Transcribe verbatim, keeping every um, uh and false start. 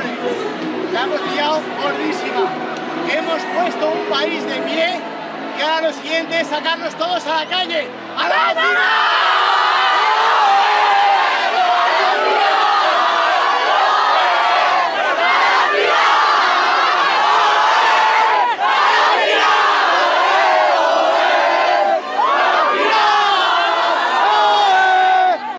hombre, la hemos liado gordísima. Hemos puesto un país de pie y ahora lo siguiente es sacarnos todos a la calle. ¡A la final!